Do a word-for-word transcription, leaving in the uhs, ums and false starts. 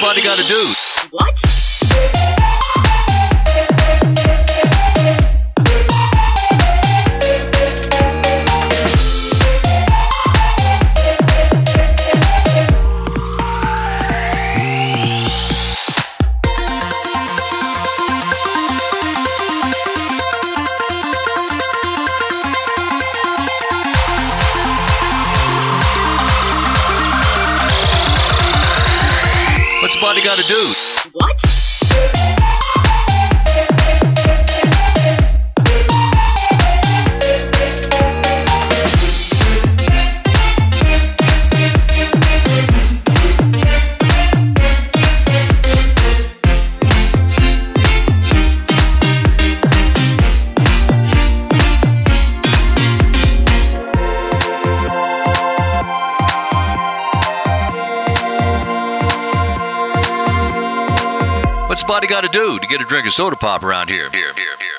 body gotta do? What? What's the body gotta do? What? What's the body gotta do to get a drink of soda pop around here? Here, here, here.